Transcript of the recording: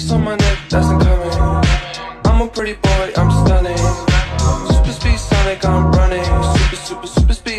Ice on my neck, that's incoming. I'm a pretty boy, I'm stunning. Super speed Sonic, I'm running. Super, super, super speed